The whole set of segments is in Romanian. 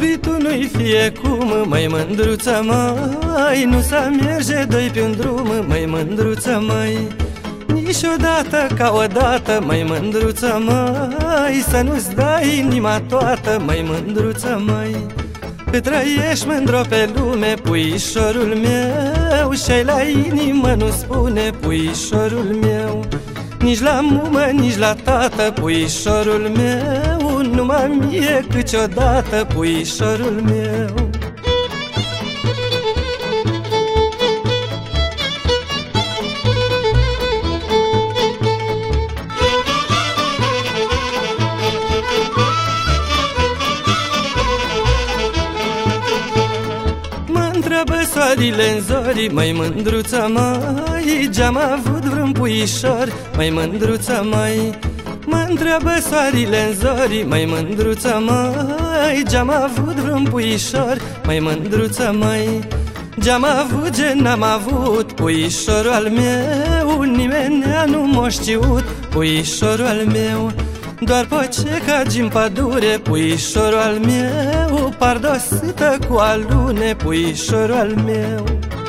iubitul nu-i fie cum, măi mândruță, măi, nu să merge doi pe un drum, măi mândruță, măi. Niciodată ca odată, măi mândruță, măi, să nu-ți dai inima toată, măi mândruță, măi. Cât trăiești mândro pe lume, puișorul meu, și-ai la inimă nu spune, puișorul meu. Nici la mumă, nici la tată, puișorul meu, numai mie câteodată, puișorul meu. Mă-ntreabă soarele-n zori, măi mândruță, măi, ce-am avut vreun puișor, măi mândruță, măi. Mă-ntreabă soarele-n zori, măi mândruță, măi, ce-am avut vreun puișor, măi mândruță, măi. Ce-am avut, ce n-am avut, puișorul al meu, nimeni nu m-a știut, puișorul al meu. Doar pocecagi în pădure, puișorul al meu, pardosită cu alune, puișorul al meu.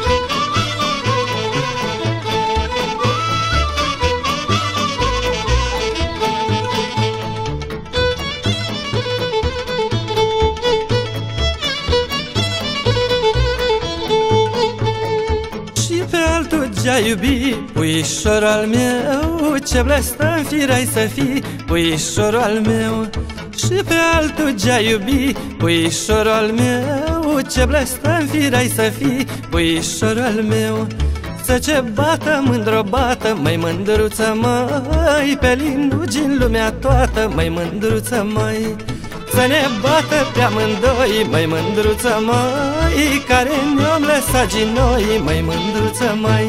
Ce-ai iubi, puișorul al meu, ce blestem firai să fii, puișorul al meu. Și pe altul ce-ai iubi, puișorul al meu, ce blestem firai să fii, puișorul al meu. Să ce bată, mândro bată, măi mândruță, măi, pe linugi în lumea toată, măi mândruță, măi. Să ne bată pe amândoi, măi mândruță, măi, care ne-om lăsat ginoi, măi mândruță, măi.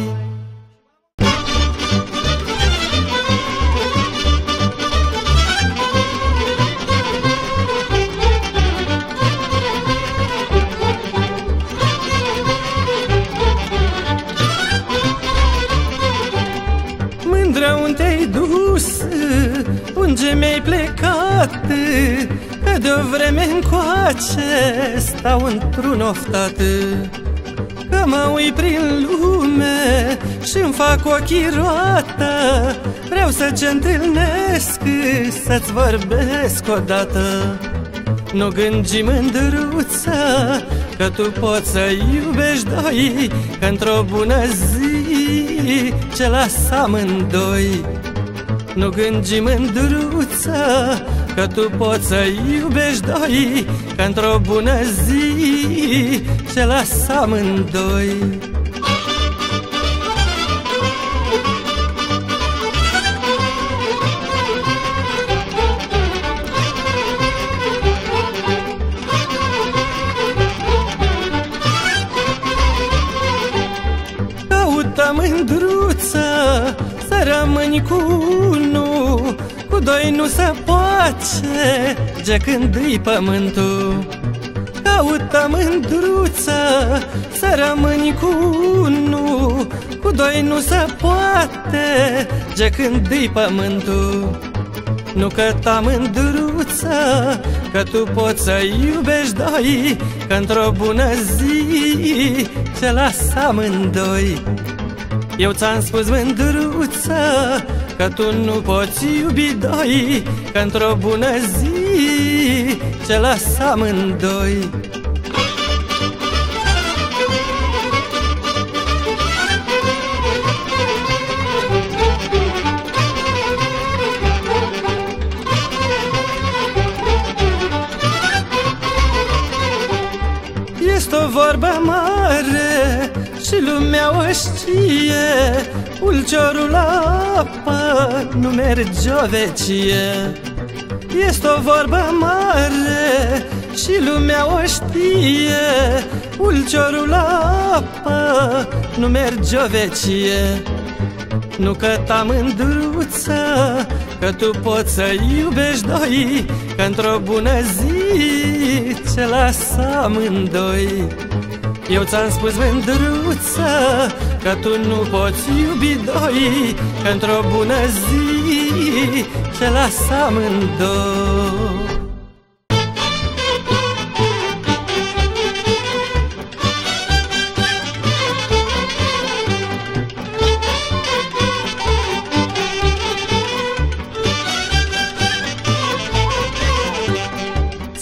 Mândră, unde te-ai dus? Unde mi-ai plecat? Că de-o vreme încoace stau într-un oftat. Că mă uit prin lume și-mi fac ochii roată, vreau să te întâlnesc, să-ți vorbesc odată. Nu gândi, mândruță, că tu poți să iubești doi, că într-o bună zi ce lasă amândoi. Nu gândi, mândruță, că tu poți să iubești doi, că într-o bună zi ce lasă amândoi. Caută, mândruță, să rămâni cu unul, cu doi nu se poate, de când-i pământul. Caută, mândruță, să rămâni cu unul, cu doi nu se poate, de când-i pământul. Nu căta, mândruță, că tu poți să iubești doi, că într-o bună zi ce lasă amândoi. Eu ți-am spus, mândruță, că tu nu poți iubi doi, că într-o bună zi ce lasă amândoi. Este o vorbă mare și lumea o știe, ulciorul la apă nu merge o vecie. Este o vorbă mare și lumea o știe, ulciorul la apă nu merge o vecie. Nu căta, mândruță, că tu poți să iubești doi, că într-o bună zi ce lasă amândoi. Eu ți-am spus, mândruță, că tu nu poți iubi doi, că într-o bună zi ce lasă amândoi.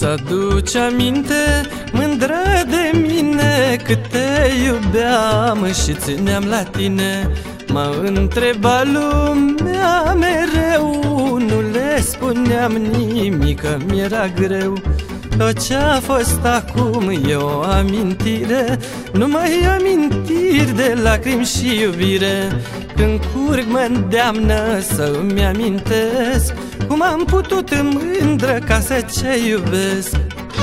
Să-duci aminte, mândră de mine, cât te iubeam și țineam la tine. Mă întreba lumea mereu, nu le spuneam nimic, că mi-era greu. Tot ce-a fost acum e o amintire, numai amintiri de lacrimi și iubire. Când curg mă îndeamnă să îmi amintesc cum am putut mândră ca să ce iubesc.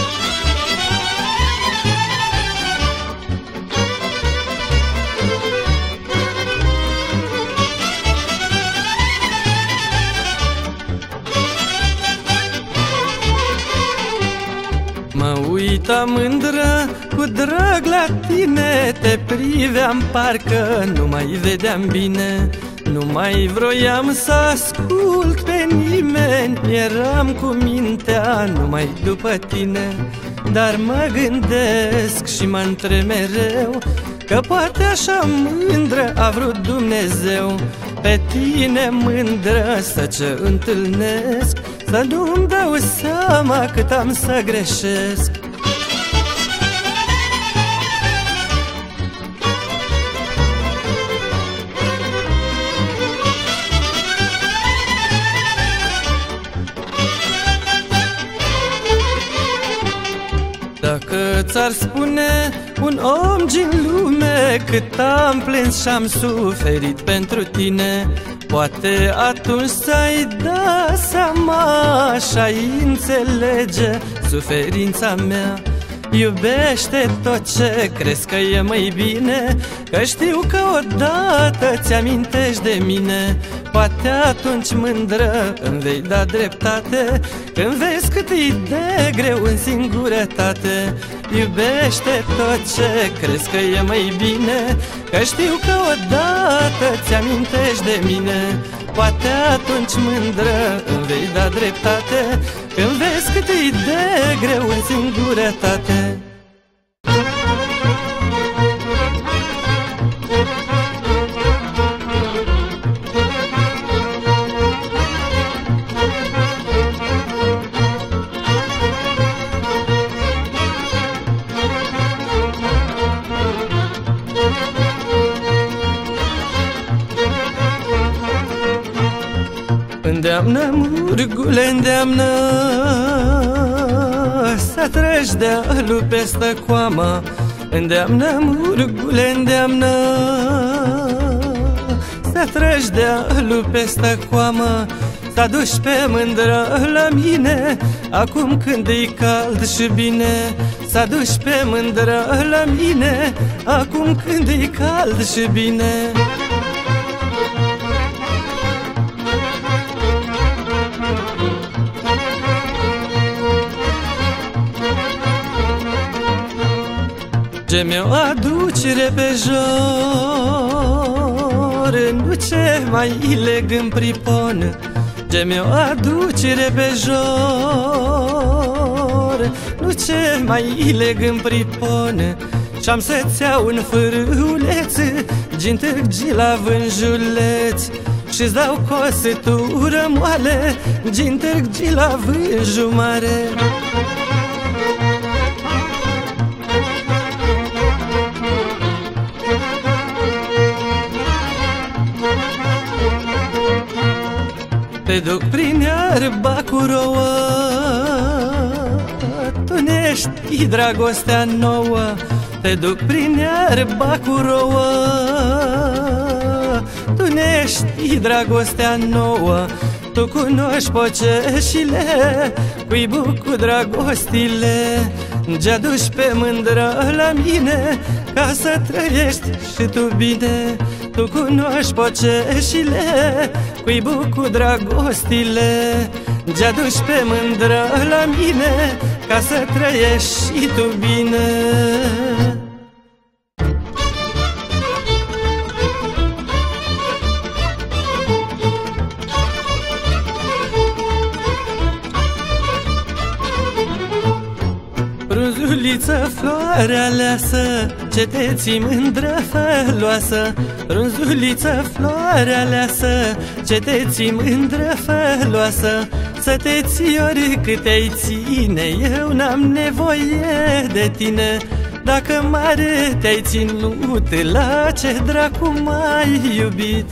Mă uitam mândră cu drag la tine, te priveam parcă nu mai vedeam bine. Nu mai vroiam să ascult pe nimeni, eram cu mintea numai după tine. Dar mă gândesc și mă întreb mereu că poate așa mândră a vrut Dumnezeu. Pe tine mândră să ce întâlnesc, să nu-mi dau seama cât am să greșesc. Dacă ți-ar spune un om din lume cât am plâns și-am suferit pentru tine, poate atunci ți-ai da seama și-ai înțelege suferința mea. Iubește tot ce crezi că e mai bine, că știu că odată ți-amintești de mine. Poate atunci mândră îmi vei da dreptate, când vezi cât e de greu în singurătate. Iubește tot ce crezi că e mai bine, că știu că odată ți-amintești de mine. Poate atunci mândră îmi vei da dreptate, când vezi cât e de greu în singurătate. Îndeamnă, murgule, îndeamnă să treci de-alu peste coamă. Îndeamnă, murgule, îndeamnă să treci de-alu peste coamă. Să aduci pe mândră la mine, acum când e cald și bine. Să aduci pe mândră la mine, acum când e cald și bine. Ce mi-o aduci repejor, nu ce mai leg în pripon. Ce mi-o aduci repejor, nu ce mai leg în pripon. Și-am să-ți iau un fârâuleț, gin târgi la vânjuleț, și-ți dau cosătură moale, gin târgi la vânju mare. Te duc prin iarba cu rouă, tu ne știi dragostea nouă. Te duc prin iarba cu rouă, tu ne știi dragostea nouă. Tu cunoști poceșile, cuibul cu dragostile. Ce-aduci pe mândră la mine, ca să trăiești și tu bine. Tu cunoști poceșile, cuibul cu dragostile. Ce-aduci pe mândră la mine, ca să trăiești și tu bine. Frunzuliță, floare aleasă, ce te ții mândră făloasă. Frunzuliță, floare aleasă, ce te ții mândră făloasă. Să te ții oricât te-ai ține, eu n-am nevoie de tine. Dacă mare te-ai ținut, la ce dracu m-ai iubit?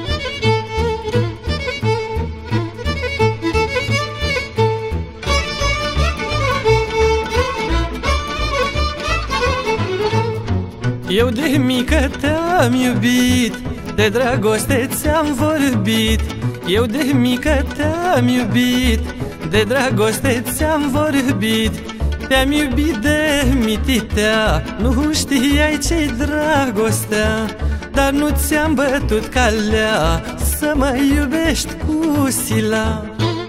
Eu de mică te-am iubit, de dragoste ți-am vorbit. Eu de mică te-am iubit, de dragoste ți-am vorbit. Te-am iubit de mititea, nu știai ce-i dragostea. Dar nu ți-am bătut calea să mă iubești cu sila.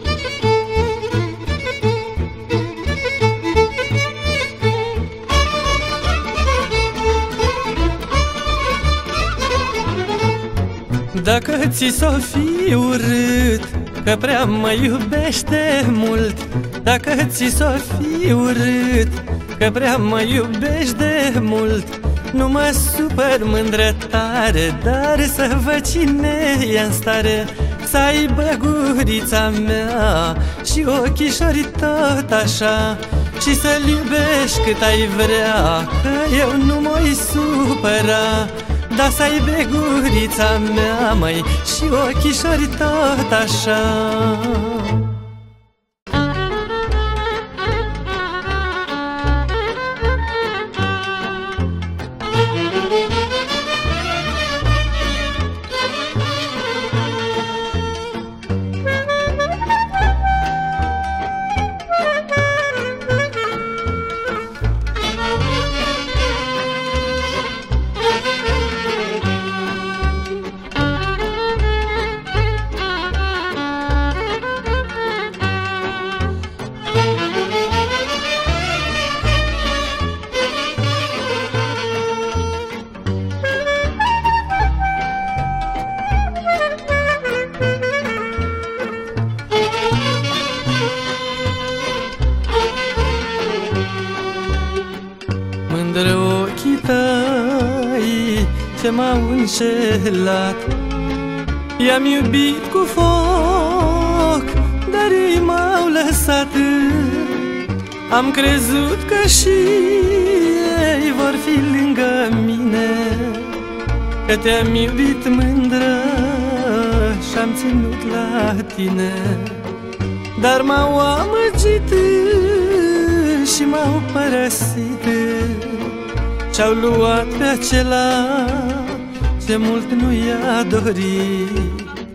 Dacă ți s-o fi urât, că prea mă iubește mult. Dacă ți s-o fi urât, că prea mă iubești de mult, nu mă supăr mândră tare, dar să văd cine e-n stare să aibă gurița mea și ochișorii tot așa, și să-l iubești cât ai vrea, că eu nu mă-i supăra. Dar să aibă gurița mea, măi, și ochișorii tot așa. Mândră ochii tăi ce m-au înșelat, i-am iubit cu foc, dar ei m-au lăsat. Am crezut că și ei vor fi lângă mine, că te-am iubit mândră și-am ținut la tine. Dar m-au amăgit și m-au părăsit, și-au luat pe acela ce mult nu i-a dorit.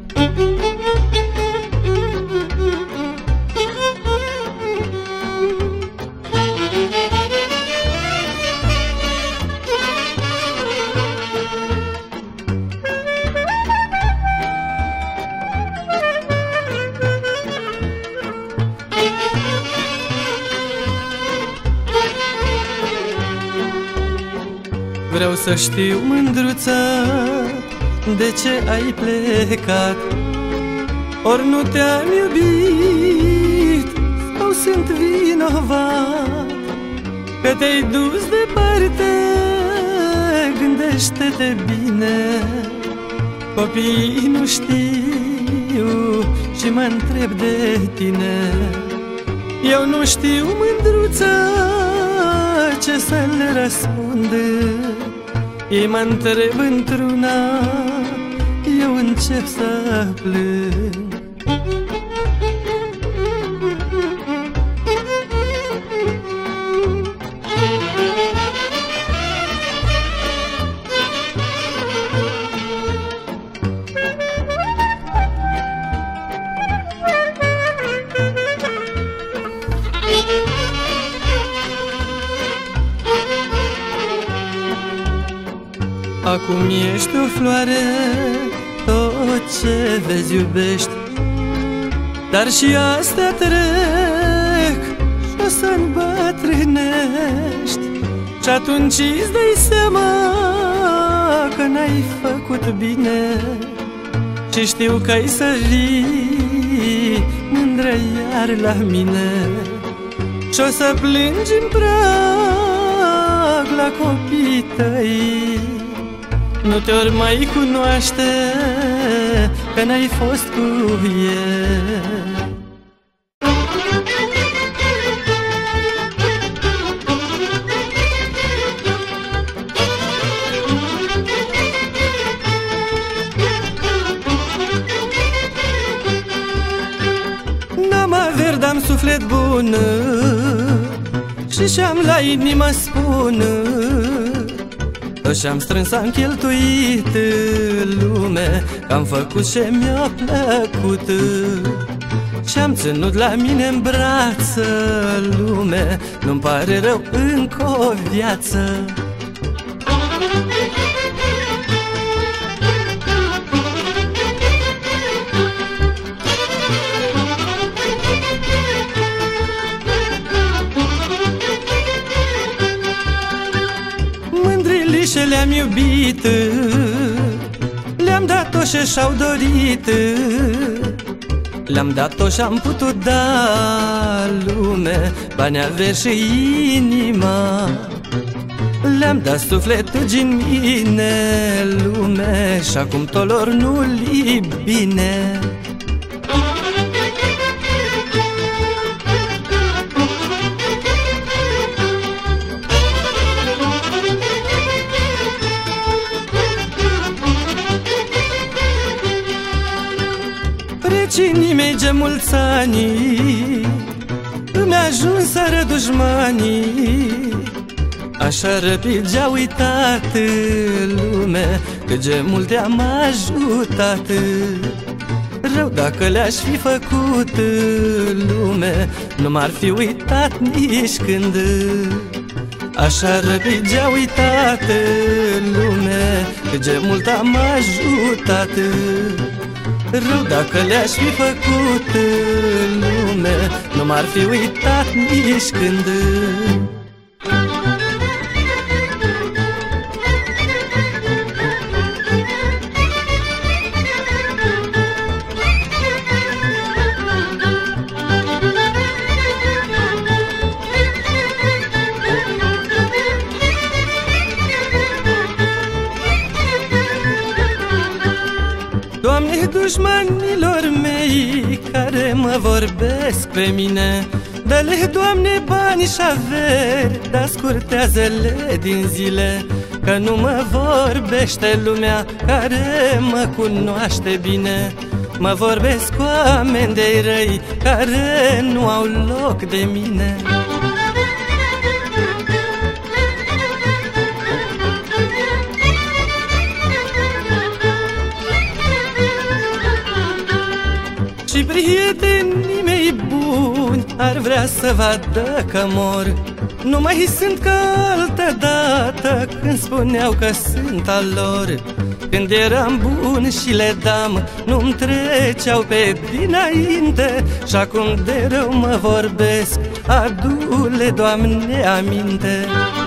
Vreau să știu, mândruță, de ce ai plecat? Ori nu te-am iubit sau sunt vinovat că te-ai dus departe? Gândește-te bine, copiii nu știu și mă întreb de tine. Eu nu știu, mândruță, ce să le răspund. Ei mă întreb într-una, eu încep să plâng. Acum ești o floare, tot ce vezi iubești, dar și astea trec și o să îmbătrânești. Și atunci îți dai seama că n-ai făcut bine și știu că ai să vii mândră iar la mine. Și-o să plângi în prag la copii tăi. Nu te-or mai cunoaște, că n-ai fost cu el. N-am averi, dar-am suflet bun și și-am la inimă spun. Și-am strâns, am cheltuit lume, că-am făcut ce mi-a plăcut. Și-am ținut la mine-n brață lume, nu-mi pare rău încă o viață. Și le-am iubit, le-am dat tot ce și-au dorit, le-am dat tot ce-am putut da lume, bani, averi și inima. Le-am dat sufletul din mine lume, și acum tot lor nu-li bine. Vecinii mei de mulți ani îmi ajunseră dușmanii, așa răpid de-a uitat lume, cât de mult te-am ajutat. Rău dacă le-aș fi făcut lume, nu m-ar fi uitat nici când. Așa răpid de-a uitat lume, cât de mult am ajutat. Rău dacă le-aș fi făcut lume, nu m-ar fi uitat nici când. Doamne, dușmanilor mei care mă vorbesc pe mine, dă-le, Doamne, bani și averi, dar scurtează-le din zile, că nu mă vorbește lumea care mă cunoaște bine. Mă vorbesc cu oameni de răi care nu au loc de mine. Și prietenii mei buni ar vrea să vadă că mor. Nu mai sunt ca altă dată când spuneau că sunt al lor. Când eram bun și le dam, nu-mi treceau pe dinainte, și acum de rău mă vorbesc, adu-le, Doamne, aminte.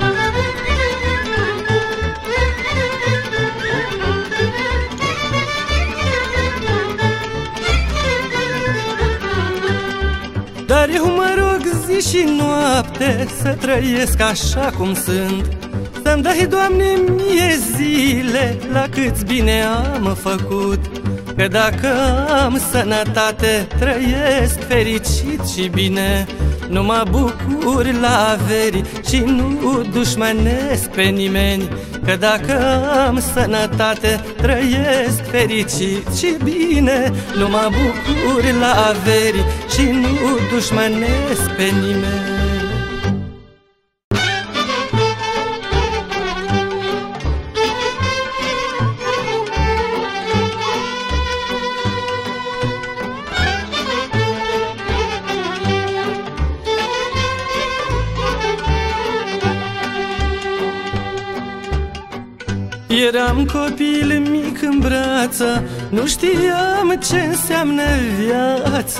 Dar eu mă rog zi și noapte să trăiesc așa cum sunt, să-mi dai, Doamne, mie zile la câți bine am făcut. Că dacă am sănătate, trăiesc fericit și bine, nu mă bucur la averi și nu dușmanesc pe nimeni. Că dacă am sănătate, trăiesc fericit și bine, nu mă bucur la averi și nu dușmanesc pe nimeni. Eram copil mic în brață, nu știam ce înseamnă viață.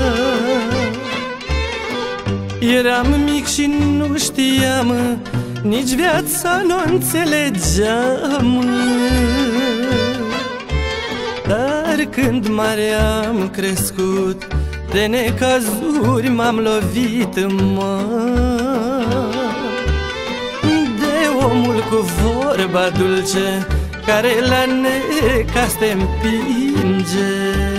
Eram mic și nu știam, nici viața nu înțelegeam. Dar când mare am crescut, de necazuri m-am lovit, mă, de omul cu vorba dulce, care la necaz te împinge.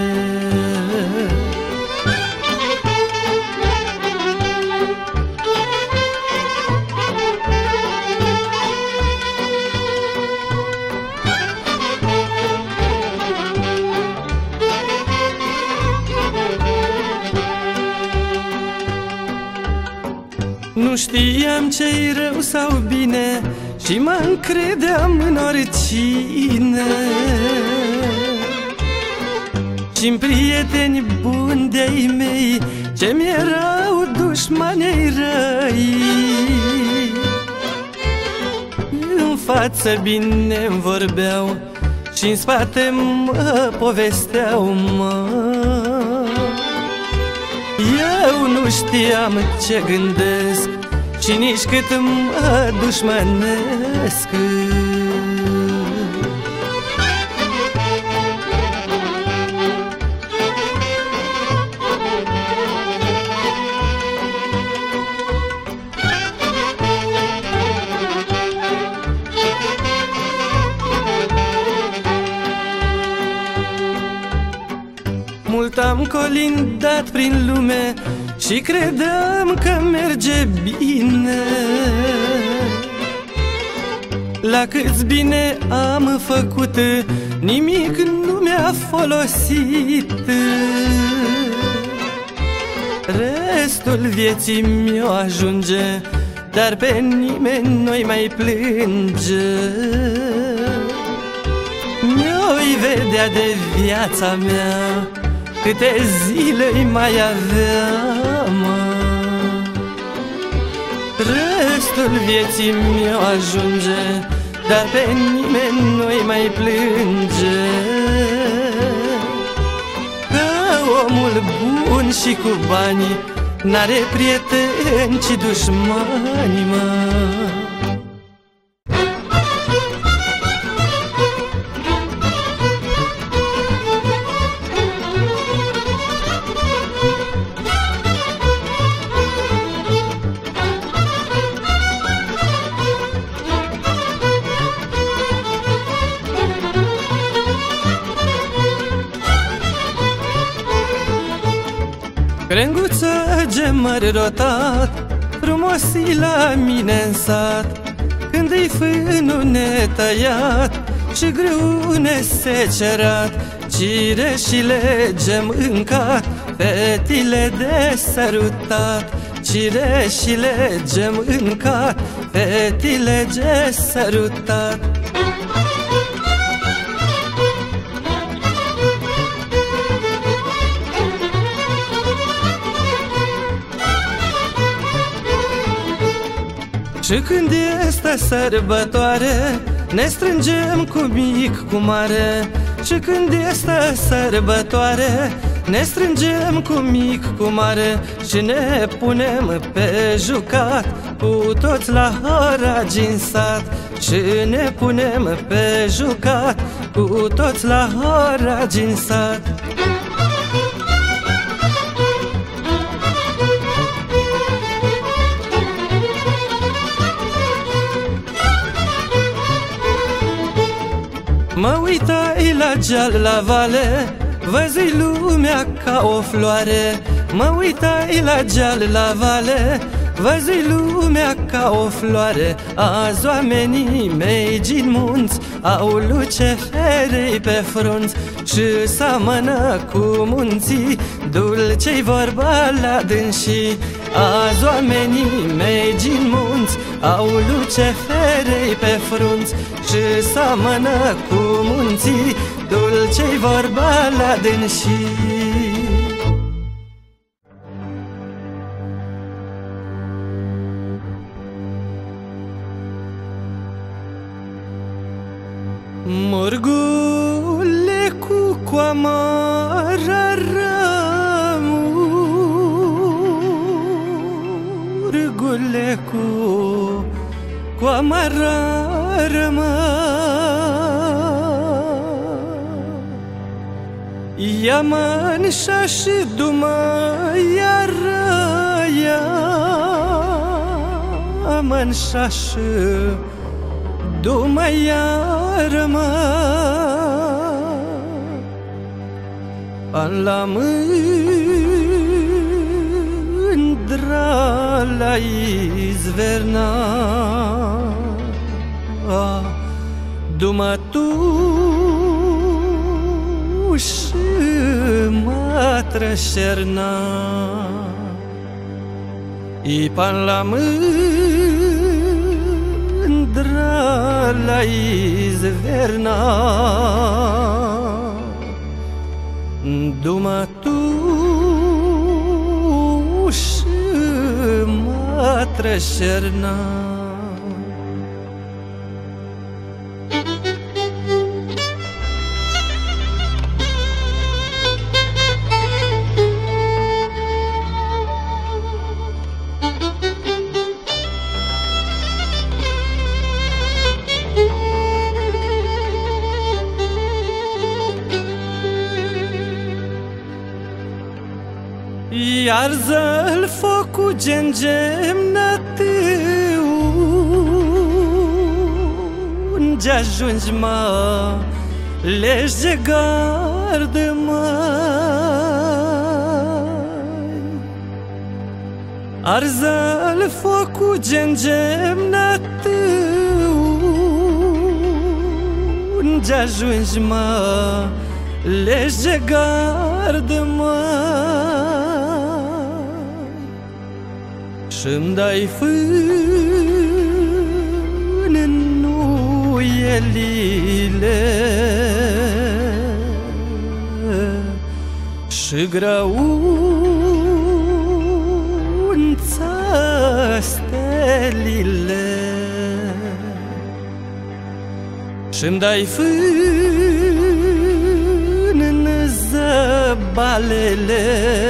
Nu știam ce-i rău sau bine și mă încredeam în oricine, și-n prieteni buni de-ai mei ce mi-erau dușmani-ai răi. În față bine-mi vorbeau și-n spate mă povesteau, mă. Eu nu știam ce gândesc și nici cât mă dușmănesc. Mult am colindat prin lume și credeam că merge bine. La câți bine am făcut, nimic nu mi-a folosit. Restul vieții mi-o ajunge, dar pe nimeni nu-i mai plânge. Mi-o-i vedea de viața mea, câte zile-i mai avea, mă. Restul vieții mi-o ajunge, dar pe nimeni nu-i mai plânge. Că omul bun și cu bani n-are prieteni, ci dușmani, mă. Crenguță gemăr rotat, frumosi la mine în sat, când-i fânul netăiat și grâu nesecerat, cireșile gem încat, fetile de sărutat. Cireșile gem încat, fetile de sărutat. Și când este sărbătoare, ne strângem cu mic, cu mare. Și când este sărbătoare, ne strângem cu mic, cu mare și ne punem pe jucat cu toți la haragi în sat. Și ne punem pe jucat cu toți la haragi în sat. Mă uitai la geal, la vale, văzui lumea ca o floare. Mă uitai la geal, la vale, văzui lumea ca o floare. Azi oamenii mei din munți au luceferei pe frunți și seamănă cu munții, dulce-i vorba la dânsii. Azi oamenii mei din munți au luceferei pe frunți și seamănă cu munții, dulce-i vorba la dânsii. Murgule cu coamara murgule cu coamara Yaman şaşıdıma yara Yaman şaşıdıma yarama Anlamândra-la izverna Duma tu și mă trășerna I pan la mândra la izverna Duma tu și mă trășerna Iar-ză-l focul gengem-nă tău Unde ajungi, mă, leși de gardă, măi Arză-l focul gengem-nă tău Unde ajungi, mă, leși de gardă, măi Și-mi dai fân în nuielile Și grăunță stelile Și-mi dai fân în zăbalele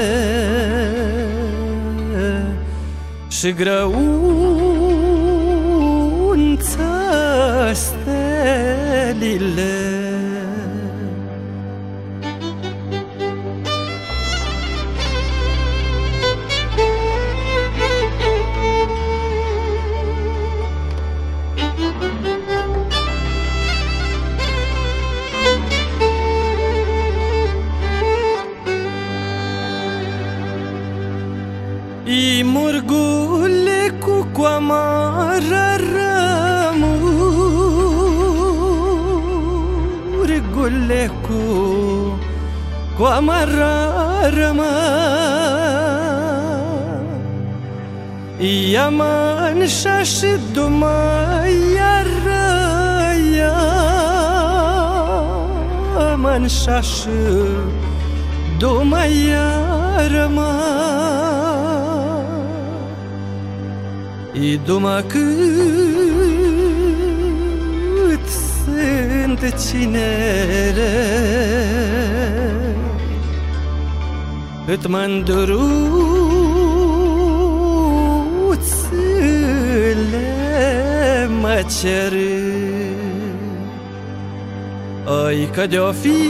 Și grăunță stelile I murgule cu coamara Murgule cu coamara Yaman şaşıdıma yara Yaman şaşıdıma yarama I duma cât sunt cinere Cât mândruțele mă cer Ai că de-o fi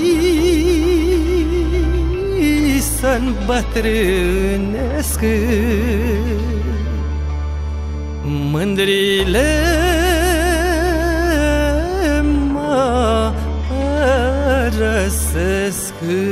să-nbătrânesc Mândrile mă părăsesc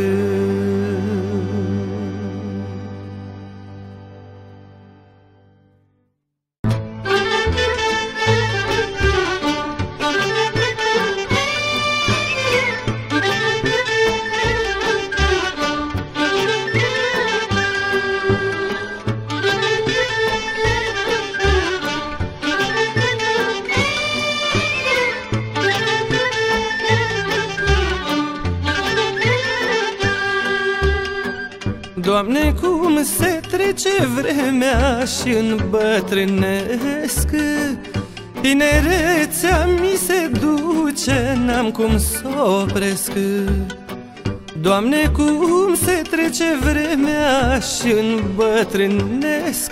Doamne, cum se trece vremea și îmbătrânesc Tinerețea mi se duce, n-am cum s-o opresc Doamne, cum se trece vremea și îmbătrânesc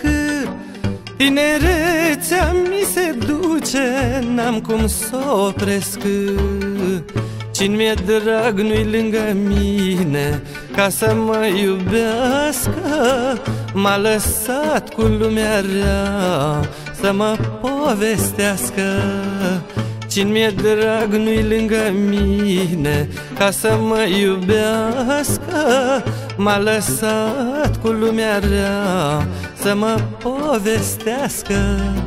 Tinerețea mi se duce, n-am cum s-o opresc Cine mi-e drag nu-i lângă mine ca să mă iubească. M-a lăsat cu lumea rea să mă povestească. Cine mi-e drag nu-i lângă mine ca să mă iubească. M-a lăsat cu lumea rea să mă povestească.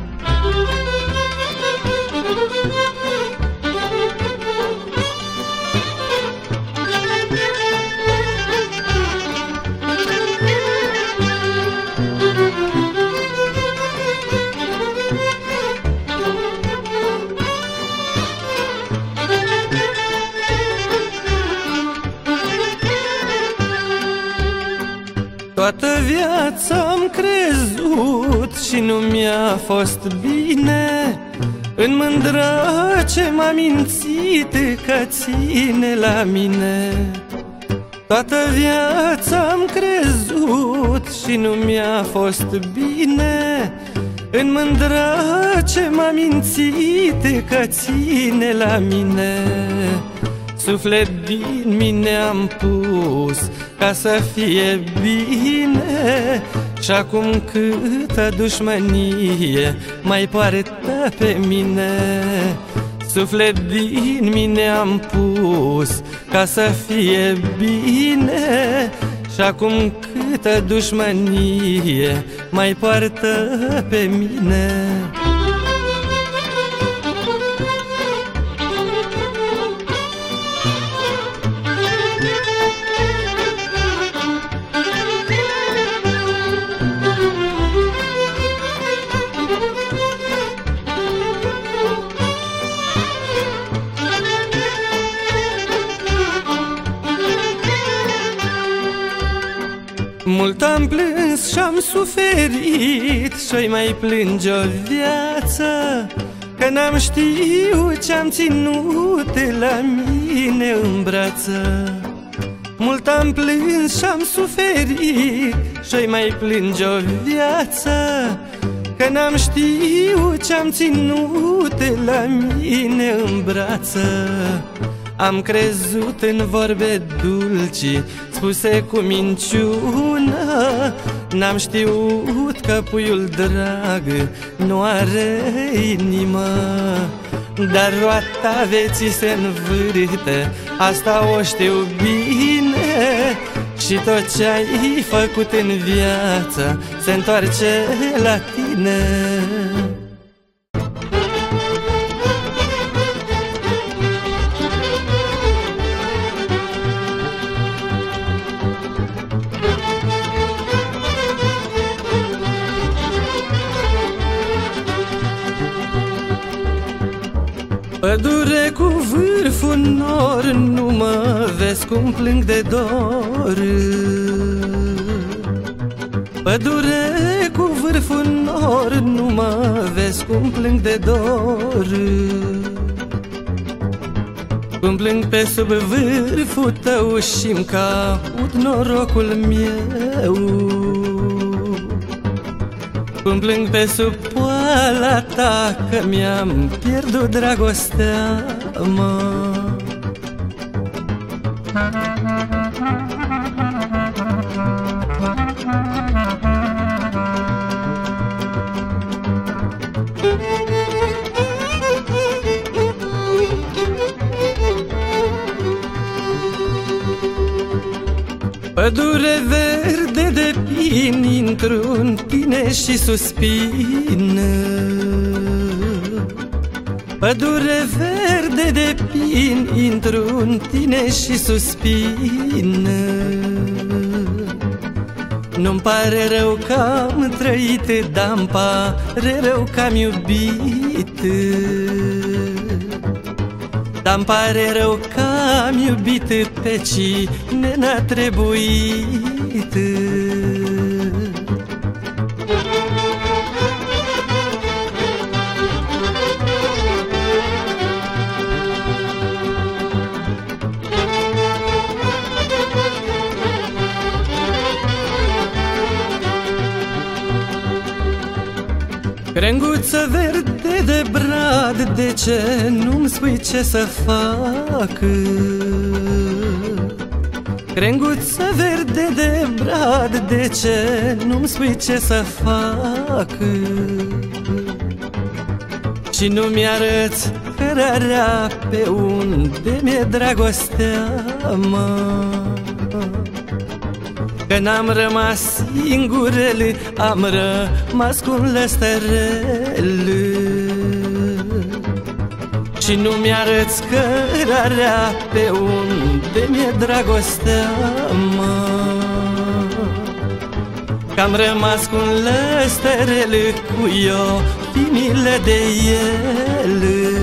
Toată viața am crezut și nu mi-a fost bine. În mândră ce m-a mințit că ține la mine. Toată viața am crezut și nu mi-a fost bine. În mândră ce m-a mințit că ține la mine. Suflet din mine am pus ca să fie bine. Și acum câtă dușmănie mai poartă pe mine. Suflet din mine am pus ca să fie bine. Și acum câtă dușmănie mai poartă pe mine. Mult am plâns și-am suferit și-o mai plânge o viață, că n-am știut ce-am ținut la mine în brață. Mult am plâns și-am suferit și-o mai plânge o viață, că n-am știut ce-am ținut la mine în brață. Am crezut în vorbe dulci spuse cu minciună. N-am știut că puiul drag nu are inimă. Dar roata vieții se învârte, asta o știu bine. Și tot ce ai făcut în viață se întoarce la tine. Pădure cu vârful nor, nu mă vezi cum plâng de dor. Pădure cu vârful nor, nu mă vezi cum plâng de dor. Cum plâng pe sub vârful tău și-mi caut norocul meu. Cum plâng pe sub poala ta că mi-am pierdut dragostea, mă. Pădure verde de pin, intru în tine și suspin. Pădure verde de pin, intru în tine și suspin. Nu-mi pare rău că am trăit, dar-mi pare rău că am iubit. Dar-mi pare rău că am iubit pe cine n-a trebuit. Crenguță verde de brad, brad, de ce nu-mi spui ce să fac? Crenguță verde de brad, de ce nu-mi spui ce să fac? Și nu-mi arăți cărarea pe unde mi-e dragostea, mă. Că n-am rămas singurel, am rămas cu un lăstărel. Și nu-mi arăți cărarea pe unde mi-e dragostea, mă. Că-am rămas cu un lăstărel, cu eu timile de el.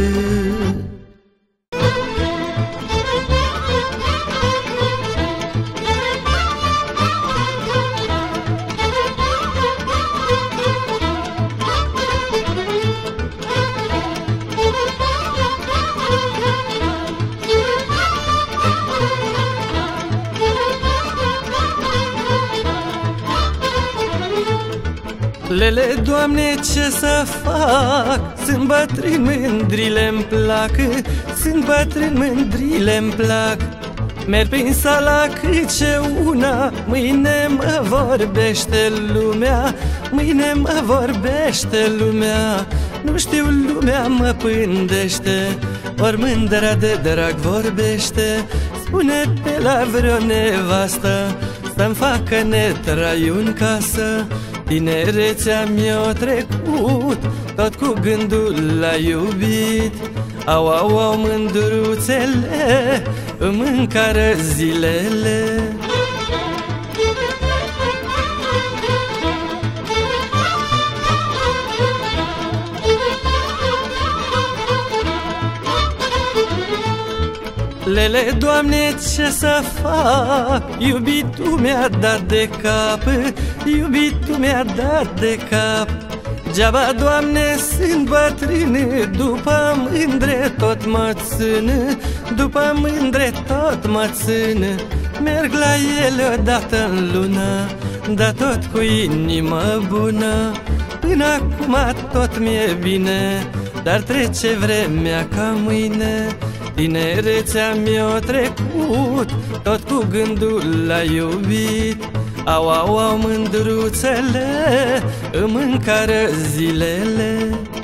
Lele, Doamne, ce să fac? Sunt bătrân, mândrile-mi plac, sunt bătrân, mândrile-mi plac. Merg prin sala câte una, mâine mă vorbește lumea, mâine mă vorbește lumea. Nu știu, lumea mă pândește, ori mândra de drag vorbește. Spune pe la vreo nevastă să-mi facă netraiu în casă. Tinerețea mi-a trecut tot cu gândul la iubit. Au, au, au, mândruțele îmi mâncară zilele. Lele, Doamne, ce să fac? Iubitul mi-a dat de cap, iubitul mi-a dat de cap. Geaba, Doamne, sunt bătrân, după mândre tot mă țin, după mândre tot mă țin. Merg la ele odată în lună, dar tot cu inimă bună. Până acum tot mi-e bine, dar trece vremea ca mâine. Tinerețea mi-a trecut tot cu gândul la iubit. Au, au, au, mândruțele îmi mâncară zilele.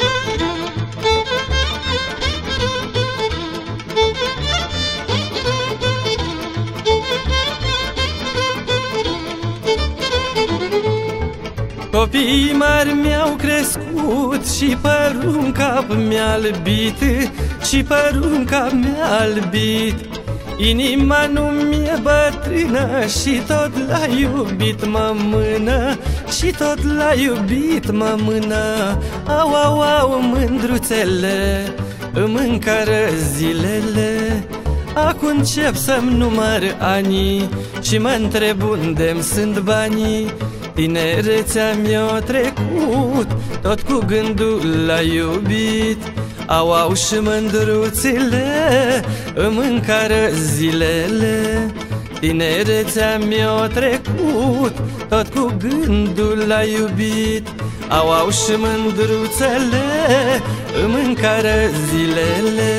Copiii mari mi-au crescut și părul în cap mi-a albit, și părul în cap mi-a albit. Inima nu mi-e bătrână și tot l-a iubit mă mână, și tot l-a iubit mă mână. Au, au, au, mândruțele îmi mâncară zilele. Acum încep să-mi număr anii și mă întreb unde-mi sunt banii. Tinerețea mi-a trecut tot cu gândul la iubit. Au, au, și mândruțile îmi mâncară zilele. Tinerețea mi-a trecut tot cu gândul la iubit. Au, au, și mândruțele îmi mâncară zilele.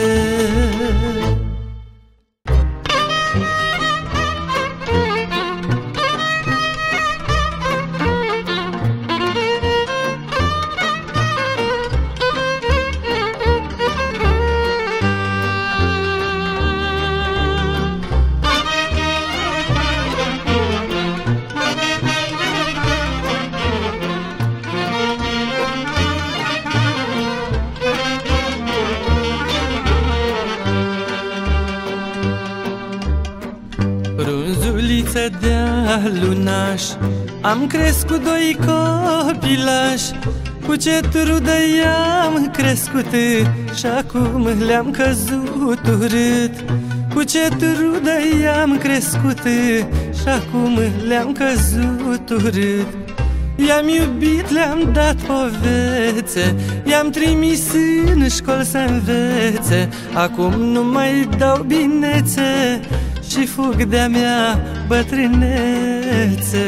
Frunzuliță de-a lunaș, am crescut doi copilași. Cu ce trudă i-am crescut și acum le-am căzut urât. Cu ce trudă i-am crescut și acum le-am căzut urât. I-am iubit, le-am dat povețe, i-am trimis în școli să învețe. Acum nu mai dau binețe și fug de-a mea bătrânețe.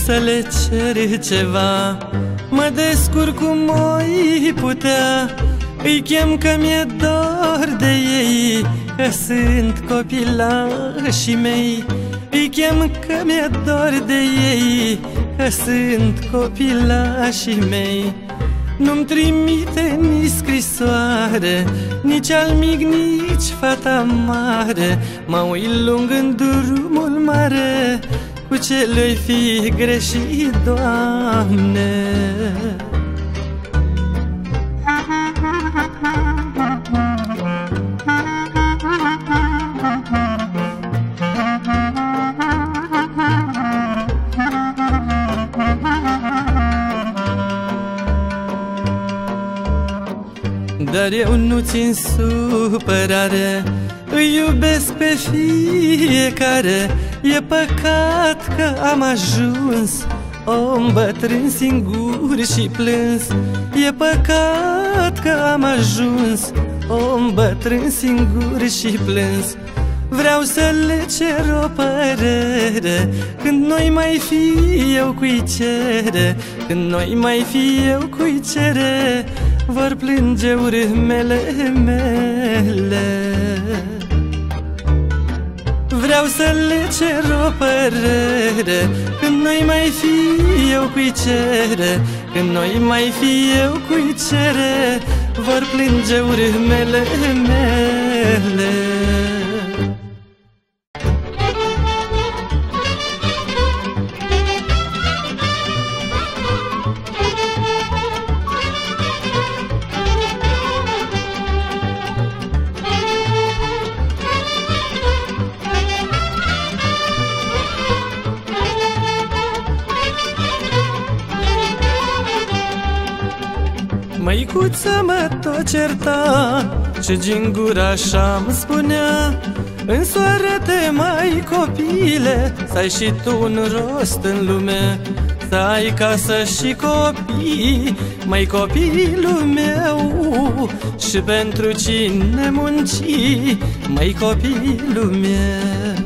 să le cer ceva, mă descurc cum o-i putea. Îi chem că mi-e dor de ei, că sunt copilașii mei. Îi chem că mi-e dor de ei, că sunt copilașii mei. Nu-mi trimite nici scrisoare, nici al mic, nici fata mare. Mă uit lung în drumul mare, cu ce le-i fi greșit, Doamne? Dar eu nu țin supărare, îi iubesc pe fiecare. E păcat că am ajuns om bătrân, singur și plâns. E păcat că am ajuns om bătrân, singur și plâns. Vreau să le cer o părere, când noi mai fi eu cui cere, când noi mai fi eu cui cere, vor plânge urmele mele. Vreau să le cer o părere, când noi mai fi eu cui cere, când noi mai fi eu cui cere, vor plânge urmele mele. Măicuța mă tot certa și din gura așa-mi spunea: însoară-te, mai copile, să ai și tu un rost în lume, să ai casă și copii, mai copilul meu. Și pentru cine munci, mai copilul meu.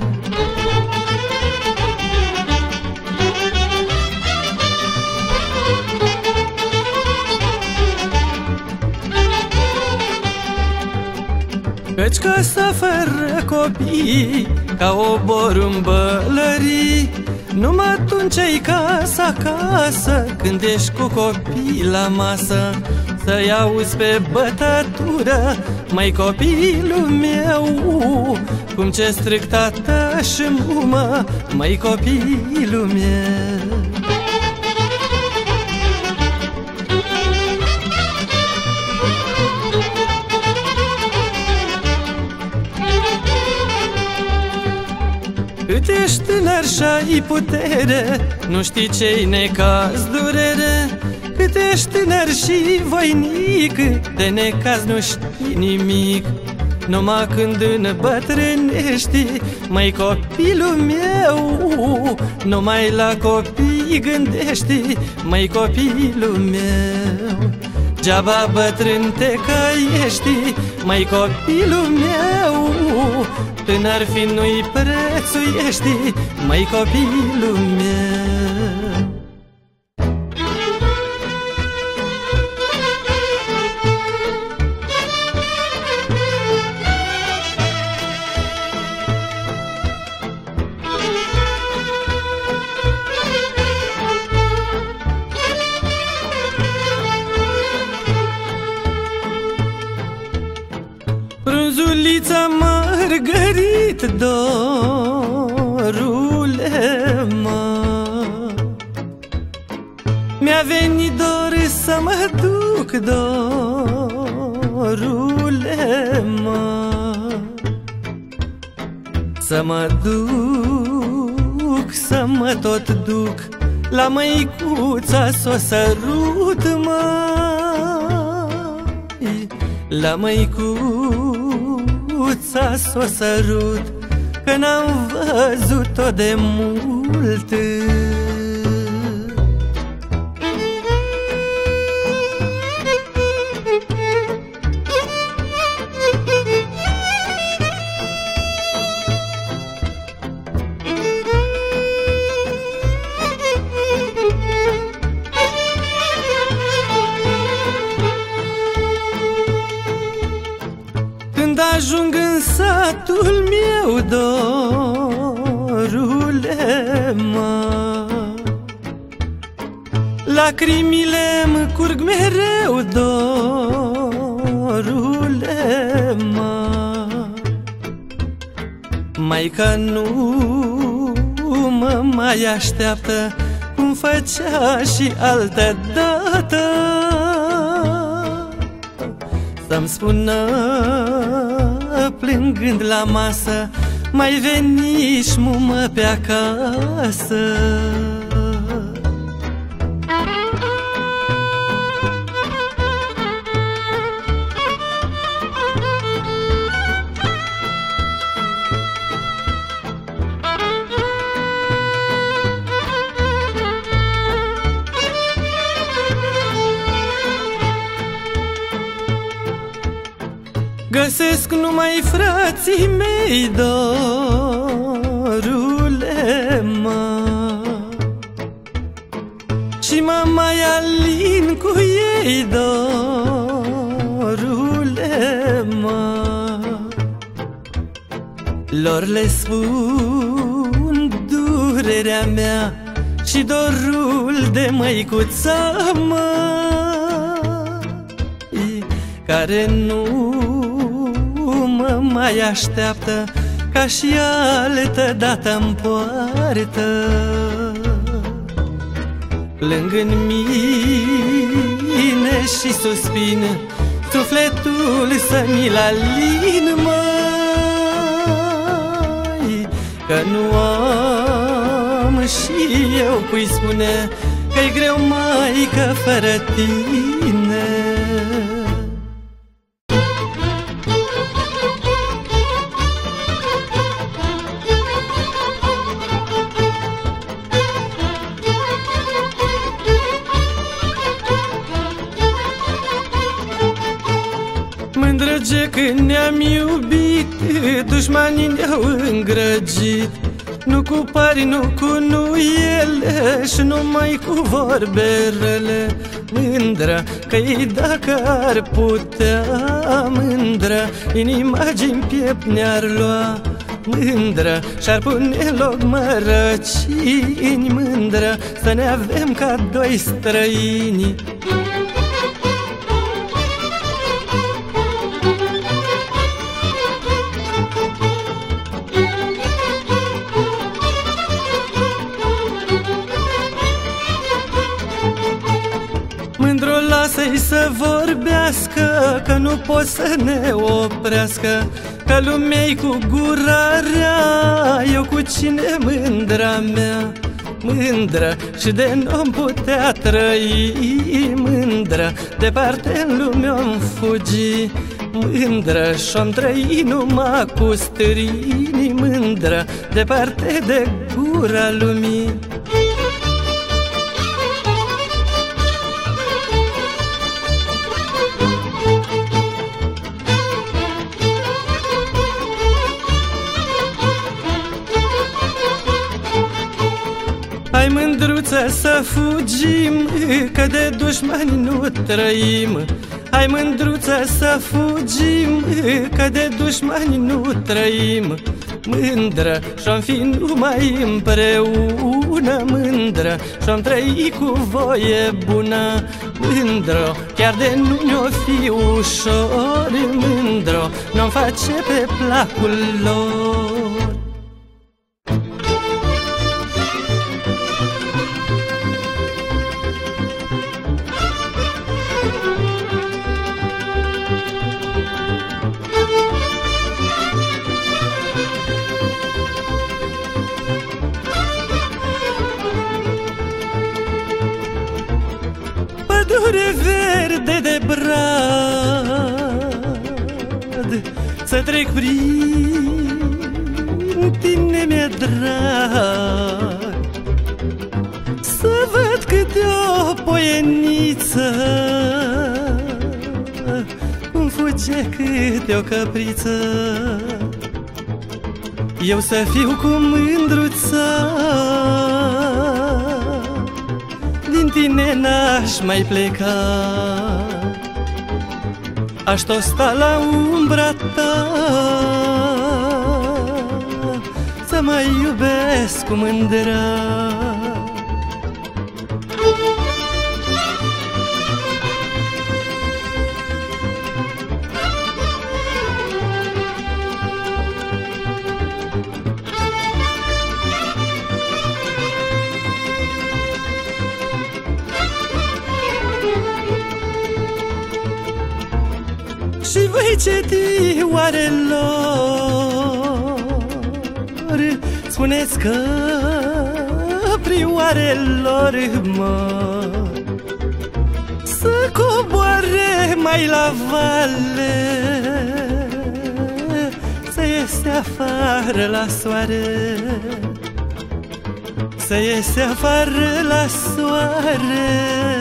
Căci casa fără copii, ca obor în bălării, numai atunci ai casa acasă, când ești cu copii la masă. Să-i auzi pe bătatură, mai copilul meu, cum ce stric tată și mumă, mai copilul meu. Cât ești tânăr și-ai putere, nu știi ce-i necaz, durere. Cât ești tânăr și voinic, de necaz nu știi nimic. Numai când îmbătrânești, mai copilul meu, numai la copii gândești, mai copilul meu. Geaba bătrân te caiești, mai copilul meu, tânăr fi nu-i prețuiești, mai copilul meu. Frunzulița Margărit, dorule mă, mi-a venit dor să mă duc, dorule mă, să mă duc, să mă tot duc la măicuța s-o sărut, măi, la măicuța s-o sărut, că n-am văzut-o de mult. băiatul meu, dorule, mă, lacrimile-mi curg mereu, dorule, mă. Maica nu mă mai așteaptă cum făcea și altă dată, să-mi spună plângând la masă: mai veni-și, mumă, pe acasă. Găsesc numai frații mei, dorule, mă, și mă mai alin cu ei, dorule, mă. Lor le spun durerea mea și dorul de măicuța măi, care nu mă mai așteaptă ca și altă dată-mi poartă. Plâng-n mine și suspin, sufletul să mi-l alin, măi, că nu am și eu cui spune că-i greu, maică, fără tine. Mândrăge, când ne-am iubit, dușmanii ne-au îngrăgit, nu cu pari, nu cu nuiele și numai cu vorbe rele. Mândră, că-i dacă ar putea, mândră, inima-gi-n piept ne-ar lua. Mândră, și-ar pune în loc mărăcini, mândră, să ne avem ca doi străini. Mândru, lasă-i să vorbească, că nu pot să ne oprească, că lumea-i cu gura rea, eu cu cine, mândra mea? Mândră, și de n-om putea trăi, mândră, departe în lume om fugi. Mândră, și-om trăi numai cu stârini, mândră, departe de gura lumii. Hai, mândruță, să fugim, că de dușmani nu trăim. Hai, mândruță, să fugim, că de dușmani nu trăim. Mândră, și-om fi numai împreună, mândră, și-om trăi cu voie bună. Mândră, chiar de nu ne-o fi ușor, mândră, n-om face pe placul lor. Pădure verde de brad, să trec prin tine, mi-e drag, să văd câte o poieniță, cum fuge câte o căpriță. Eu să fiu cu mândruța, din tine n-aș mai pleca. aș tot sta la umbra ta, să mă iubesc cu mândră. Și voi cetioarelor, spuneți că prioarelor să coboare mai la vale, să iese afară la soare, să iese afară la soare,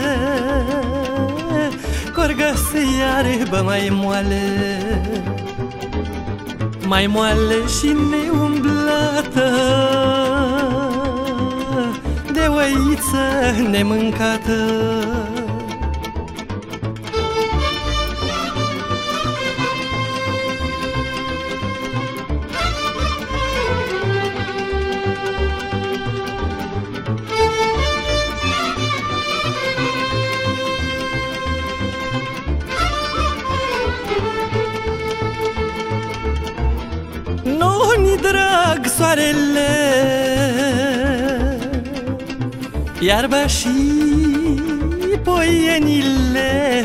corgă-se iarbă mai moale, mai moale și neumblată, de oiță nemâncată. Nu-ni drag soarele, iarba și poienile,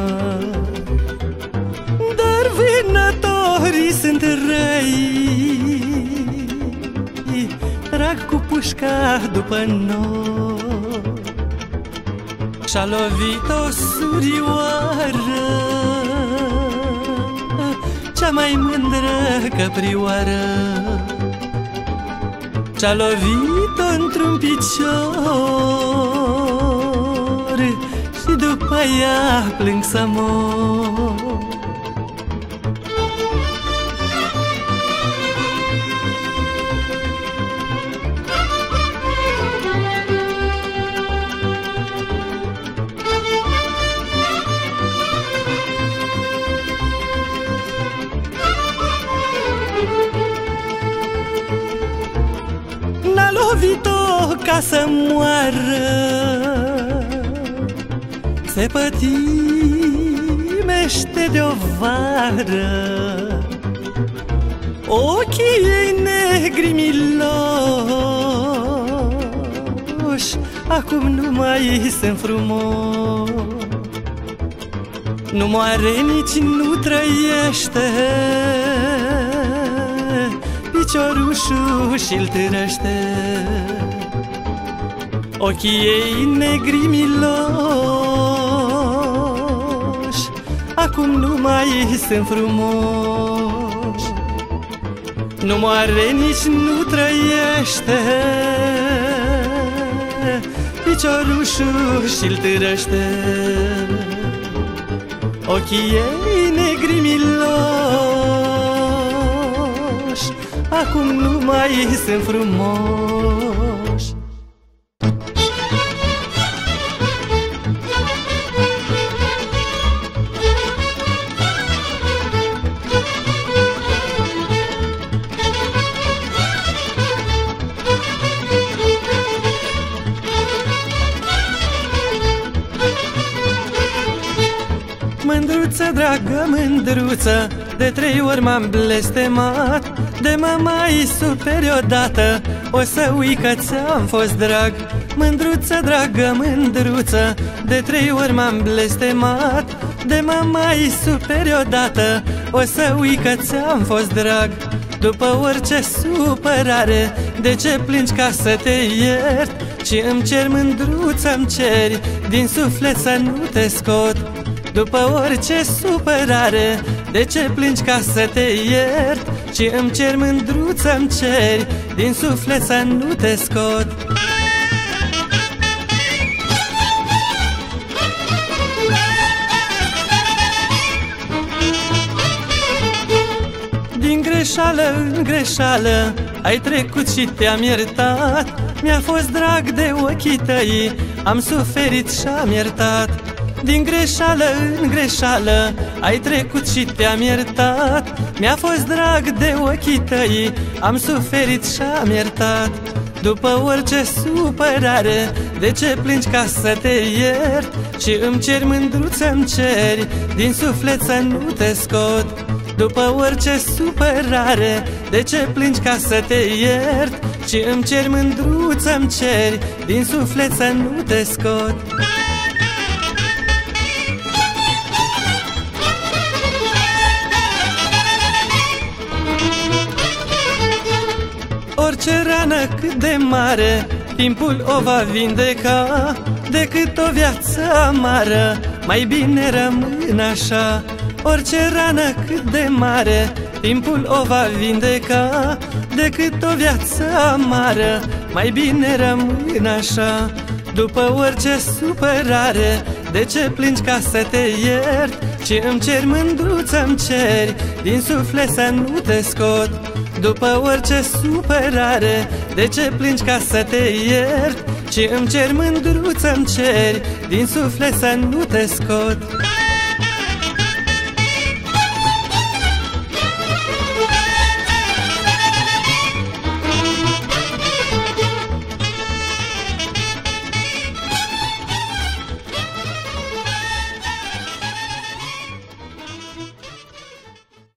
dar vânătorii sunt răi, trag cu pușca după noi. Și-a lovit o surioară, cea mai mândră căprioară, ce-a lovit-o într-un picior și după ea plâng să mor. N-a lovit-o ca să moară, se pătimește de o vară, ochii ei negri miloși acum nu mai sunt frumoși. Nu moare, nici nu trăiește, piciorușul și-l târăște. Ochii ei negri miloși acum nu mai sunt frumoși. Nu moare, nici nu trăiește, piciorușul și-l târăște. Ochii ei negri miloși acum nu mai sunt frumoși. Mândruță, dragă mândruță, de 3 ori m-am blestemat, de mă mai superi odată, o să ui că ți-am fost drag. Mândruță, dragă mândruță, de 3 ori m-am blestemat, de mă mai superi odată, o să ui că ți-am fost drag. După orice supărare, de ce plângi ca să te iert? Și îmi cer, mândruță-mi ceri, din suflet să nu te scot. După orice supărare, de ce plângi ca să te iert? Și îmi cer, mândruță-mi ceri, din suflet să nu te scot. Din greșeală în greșeală ai trecut și te-am iertat. Mi-a fost drag de ochii tăi, am suferit și-am iertat. Din greșeală în greșeală ai trecut și te-am iertat. Mi-a fost drag de ochii tăi, am suferit și-am iertat. După orice supărare, de ce plângi ca să te iert? Și îmi ceri mândruță-mi ceri, din suflet să nu te scot. După orice supărare, de ce plângi ca să te iert? Și îmi ceri mândruță-mi ceri, din suflet să nu te scot. Orice rană cât de mare, timpul o va vindeca. Decât o viață amară, mai bine rămân așa. Orice rană cât de mare, timpul o va vindeca. Decât o viață amară, mai bine rămân așa. După orice supărare, de ce plângi ca să te iert? Și îmi ceri mândruță-mi ceri, din suflet să nu te scot. După orice supărare, de ce plângi ca să te iert? Și îmi ceri mândruță-mi ceri, din suflet să nu te scot.